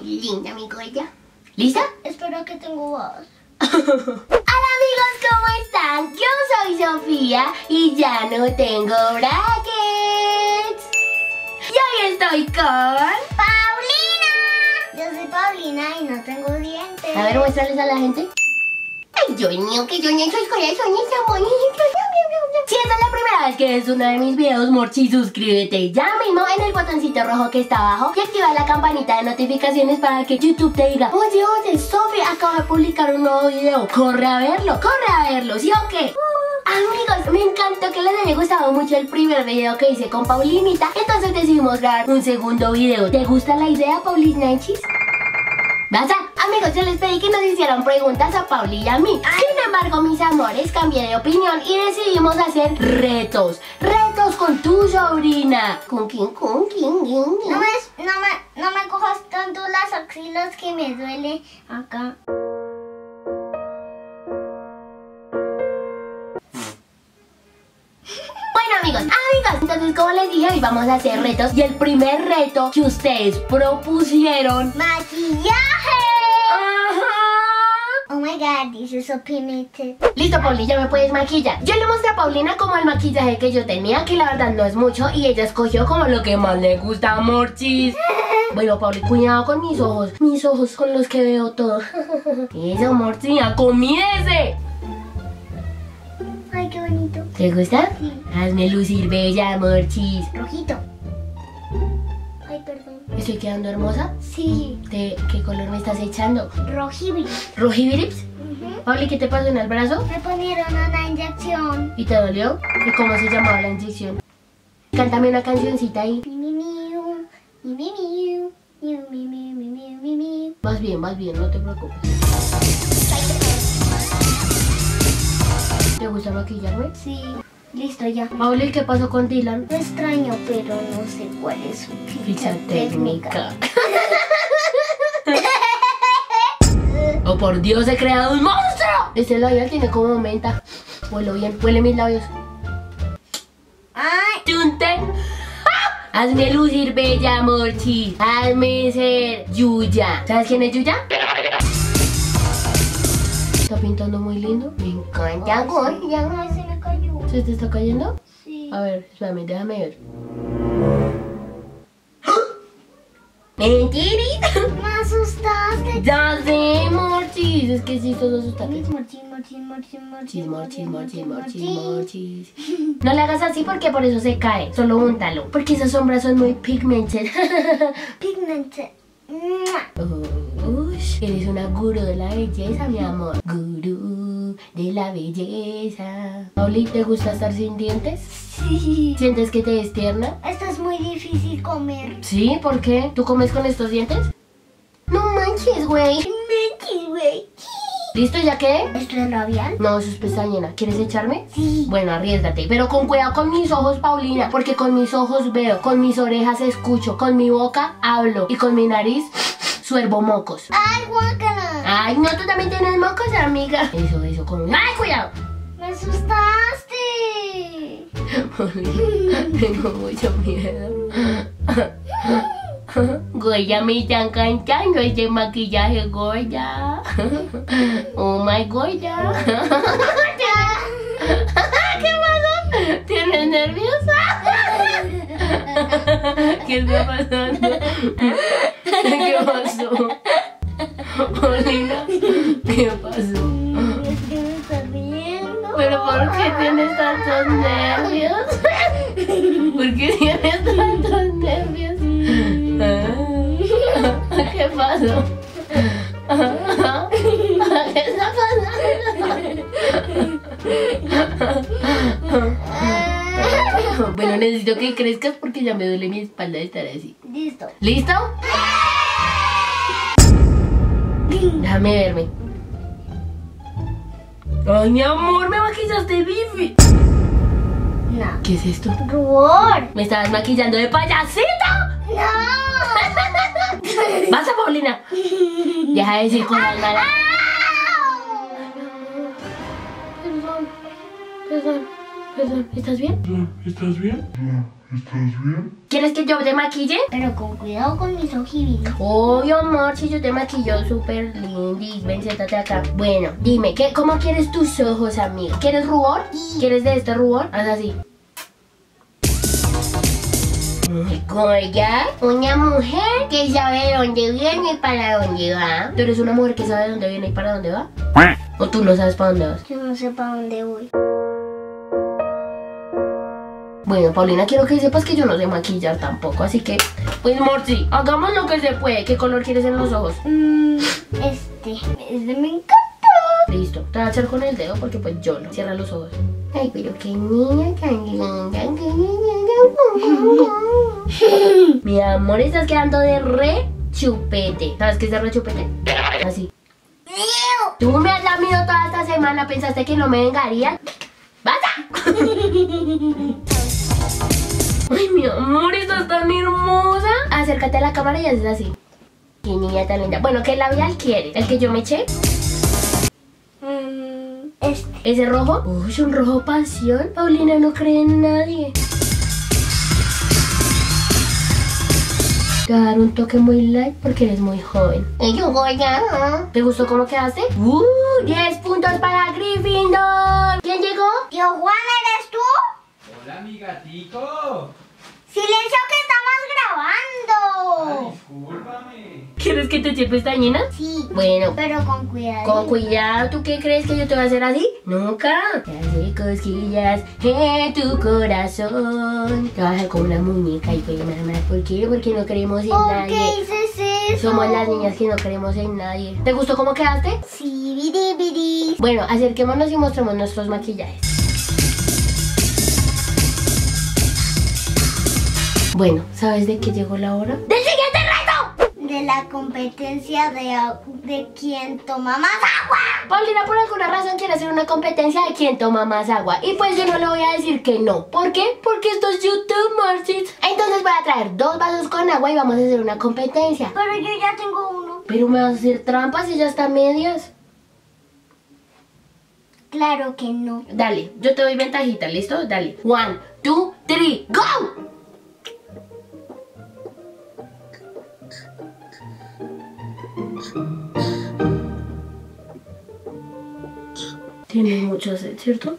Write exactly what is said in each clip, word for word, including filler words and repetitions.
muy linda, mi gorda. ¿Lista? Espero que tengo voz. Hola amigos, ¿cómo están? Yo soy Sofía y ya no tengo brackets. Y hoy estoy con... ¡Paulina! Yo soy Paulina y no tengo dientes. A ver, muéstrales a la gente. Ay, Dios mío, que yo ni soy corazones tan bonitos. Si esta es la primera vez que ves uno de mis videos, Morchi, suscríbete ya mismo en el botoncito rojo que está abajo y activa la campanita de notificaciones para que YouTube te diga: oye, oye, Sofi, acabo de publicar un nuevo video. Corre a verlo, corre a verlo, ¿sí o qué? Amigos, me encantó que les haya gustado mucho el primer video que hice con Paulinita, entonces decidimos grabar un segundo video. ¿Te gusta la idea, Paulinachis? ¿Vas a? Amigos, yo les pedí que nos hicieran preguntas a Pauli y a mí. Sin embargo, mis amores, cambié de opinión y decidimos hacer retos. Retos con tu sobrina. ¿Con quién? ¿Con quién? ¿Quién? No me, no me, no me cojas tanto las axilas que me duele acá. Bueno, amigos, amigas, entonces como les dije, hoy vamos a hacer retos. Y el primer reto que ustedes propusieron... ¡Maquillaje! Ajá. Oh my god, this is so primitive. Listo, Pauli, ya me puedes maquillar. Yo le mostré a Paulina como el maquillaje que yo tenía, que la verdad no es mucho, y ella escogió como lo que más le gusta a Morchis. Bueno, Pauli, cuidado con mis ojos. Mis ojos con los que veo todo. Eso, Morchis, acomídese. Ay, qué bonito. ¿Te gusta? Sí. Hazme lucir bella, Morchis. Rojito. Ay, perdón. ¿Estoy quedando hermosa? Sí. ¿De qué color me estás echando? Rojibri. ¿Rojibirips? Uh-huh. Pauli, ¿qué te pasó en el brazo? Me ponieron una inyección. ¿Y te dolió? ¿Y cómo se llamaba la inyección? Cántame una cancioncita ahí. Mi, mi, miu, mi, mi, miu, miu, mi, mi, mi, mi, mi, mi. Vas bien, vas bien, no te preocupes. ¿Te gusta maquillarme? Sí. Listo, ya. Pauli, ¿qué pasó con Dylan? Lo extraño, pero no sé cuál es su Ficha técnica. ¡Oh, por Dios, he creado un monstruo! Este labial tiene como menta. Huelo bien, huele mis labios. Ay. ¡Tunten! Hazme lucir bella, Morchi. Hazme ser Yuya. ¿Sabes quién es Yuya? Está pintando muy lindo. Me encanta, Goya. Ay, se me cayó. ¿Se te está cayendo? Sí. A ver, espérame, déjame ver. ¡Mentirita! Me asustaste. ¡Ya sé, Morchis! Es que sí, todos asustados. Morchis, morchis, morchis, morchis, Morchis, morchis, morchis, morchis, morchis. No le hagas así porque por eso se cae. Solo úntalo. Porque esas sombras son muy pigmented. Pigmented. Ush, eres una gurú de la belleza, mi amor. Gurú de la belleza. Pauli, ¿te gusta estar sin dientes? Sí. ¿Sientes que te destierna? Esto es muy difícil comer. ¿Sí? ¿Por qué? ¿Tú comes con estos dientes? No manches, güey. Manches, güey. ¿Listo? ¿Ya qué? ¿Esto es labial? No, eso es pestañina. ¿Quieres echarme? Sí. Bueno, arriésgate. Pero con cuidado con mis ojos, Paulina. Porque con mis ojos veo, con mis orejas escucho, con mi boca hablo y con mi nariz suervo mocos. Ay, guácala. Ay, no, tú también tienes mocos, amiga. Eso, eso, con... ¡Ay, cuidado! Me asustaste. Paulina, tengo mucho miedo. Goya, me están cantando este maquillaje, Goya. Oh my Goya. ¿Qué pasó? ¿Tienes nerviosa? ¿Qué está pasando? ¿Qué pasó? Paulina, ¿qué pasó? Es que me está riendo. ¿Pero por qué tienes tantos nervios? ¿Por qué tienes tantos nervios? ¿Qué pasó? ¿Qué está pasando? Bueno, necesito que crezcas porque ya me duele mi espalda de estar así. Listo. ¿Listo? Déjame verme. Ay, mi amor, me maquillaste bifi. No. ¿Qué es esto? Rubor. ¿Me estabas maquillando de payasita? No. ¿Vas a, Paulina? Deja de decir cosas malas. Perdón, perdón, perdón, ¿estás bien? ¿Estás bien? ¿Estás bien? ¿Quieres que yo te maquille? Pero con cuidado con mis ojitos. Obvio, amor, si yo te maquillo súper lindis. Ven, siéntate acá. Bueno, dime, ¿qué, ¿cómo quieres tus ojos, amigo? ¿Quieres rubor? Sí. ¿Quieres de este rubor? Haz así. Gorda, una mujer que sabe de dónde viene y para dónde va. ¿Tú eres una mujer que sabe de dónde viene y para dónde va? ¿O tú no sabes para dónde vas? Yo no sé para dónde voy. Bueno, Paulina, quiero que sepas que yo no sé maquillar tampoco, así que, pues, Morsi, hagamos lo que se puede. ¿Qué color quieres en los ojos? Mm, este. Este me encanta. Listo, te voy a echar con el dedo porque pues yo no. Cierra los ojos. Ay, pero qué niña tan linda. Mi amor, estás quedando de re chupete. ¿Sabes qué es de re chupete? Así. Tú me has lamido toda esta semana. ¿Pensaste que no me vengaría? ¡Basta! Ay, mi amor, estás tan hermosa. Acércate a la cámara y haces así. Qué niña tan linda. Bueno, ¿qué labial quieres? ¿El que yo me eché? Mm, este. ¿Ese rojo? Uy, un rojo pasión. Paulina no cree en nadie. Te voy a dar un toque muy light porque eres muy joven. Y yo voy a... ¿Te gustó cómo quedaste? ¡Uh! diez puntos para Gryffindor. ¿Quién llegó? Tío Juan, ¿eres tú? Hola, mi gatico. ¡Silencio que estamos grabando! Ay, discúlpame. ¿Quieres que te eche pestañinas? Sí. Bueno, Pero con cuidado. con cuidado. ¿Tú qué crees que yo te voy a hacer así? Nunca. Te hace cosquillas en tu corazón. Te voy a dejar como una muñeca y pues, mamá, ¿por qué? Porque no creemos en ¿Por nadie. qué dices eso? Somos las niñas que no creemos en nadie. ¿Te gustó cómo quedaste? Sí, biri, biri. Bueno, acerquémonos y mostremos nuestros maquillajes. Bueno, ¿sabes de qué llegó la hora? ¡Del siguiente reto! De la competencia de, de quién toma más agua. Paulina por alguna razón quiere hacer una competencia de quién toma más agua. Y pues yo no le voy a decir que no. ¿Por qué? Porque esto es YouTube, Marcis. Entonces voy a traer dos vasos con agua y vamos a hacer una competencia. Pero yo ya tengo uno. Pero me vas a hacer trampas y ya está a medias. Claro que no. Dale, yo te doy ventajita, ¿listo? Dale. One, two, three, go! Tiene mucho sed, ¿cierto?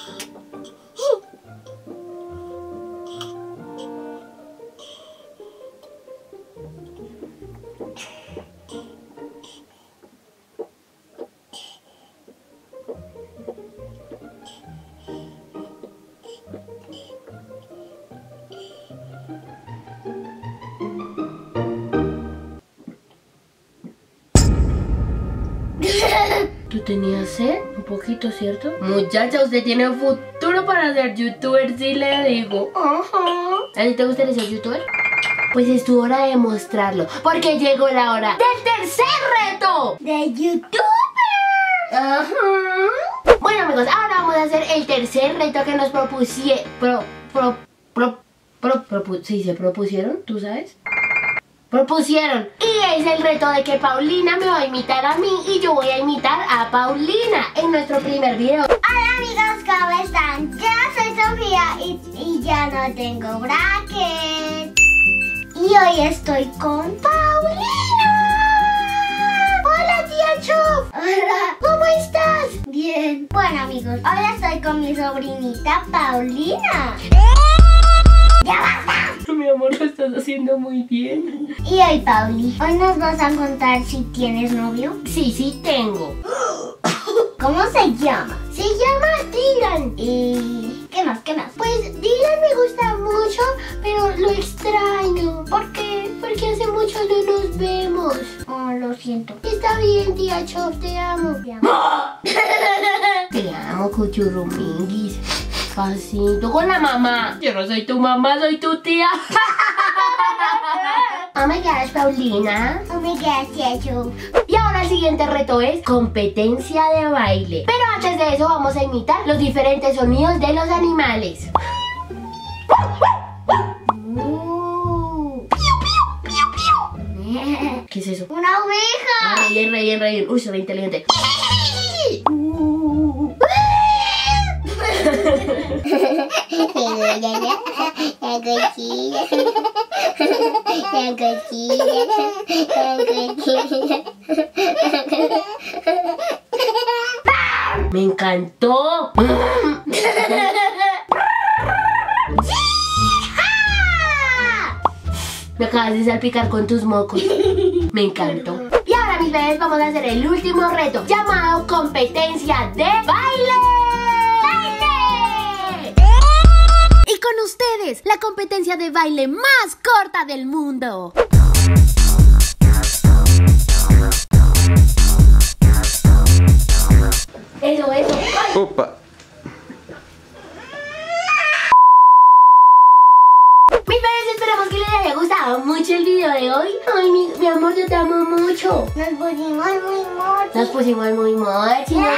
¿Tú tenías sed? Un poquito, ¿cierto? Muchacha, usted tiene un futuro para ser youtuber, sí le digo. Ajá. ¿A ti te gustaría ser youtuber? Pues es tu hora de mostrarlo, porque llegó la hora del tercer reto de youtuber. Ajá. Bueno, amigos, ahora vamos a hacer el tercer reto que nos propusieron. Pro, pro, pro, pro, propu sí, se propusieron, ¿tú sabes? Propusieron. Y es el reto de que Paulina me va a imitar a mí y yo voy a imitar a Paulina en nuestro primer video. Hola amigos, ¿cómo están? Yo soy Sofía y, y ya no tengo bracket. Y hoy estoy con Paulina. Hola tía Chof. Hola. ¿Cómo estás? Bien. Bueno amigos, hoy estoy con mi sobrinita Paulina. ¡Ya basta! Mi amor, lo estás haciendo muy bien. Y hoy, Pauli, hoy nos vas a contar si tienes novio. Sí, sí tengo. ¿Cómo se llama? Se llama Dylan. ¿Y qué más? ¿Qué más? Pues Dylan me gusta mucho, pero lo extraño. ¿Por qué? Porque hace mucho no nos vemos. Oh, lo siento. Está bien, tía Chof, te amo. Te amo. Te amo, cuchurruminguis. Pasito con la mamá. Yo no soy tu mamá, soy tu tía. Oh my gosh, Paulina. Oh my gosh, tía Chof. Y ahora el siguiente reto es competencia de baile. Pero antes de eso vamos a imitar los diferentes sonidos de los animales. Uh. ¿Qué es eso? Una oveja. Ah, re bien, re bien, re bien. Uy, se ve inteligente. Uh. Me encantó. Me acabas de salpicar con tus mocos. Me encantó. Y ahora, mis bebés, vamos a hacer el último reto, llamado competencia de baile. ¡Baile! Y con ustedes, la competencia de baile más corta del mundo. Eso, eso. ¡Ay! Opa. Mis bebés, esperamos que les haya gustado mucho el video de hoy. Ay, mi, mi amor, yo te amo mucho. Nos pusimos muy mochi. Nos pusimos muy mochi. Nos...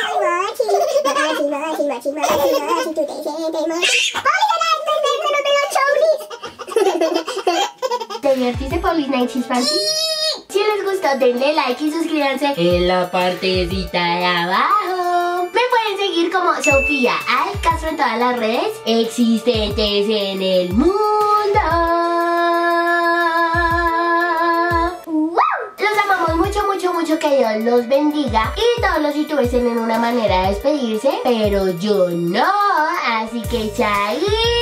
¿Te divertiste, Paulis Night Fancy? Si les gustó, denle like y suscríbanse en la partecita de abajo. Me pueden seguir como Sofía Alcastro en todas las redes existentes en el mundo. ¡Wow! Los amamos mucho, mucho, mucho. Que Dios los bendiga. Y todos los youtubers tienen una manera de despedirse, pero yo no. Así que chai.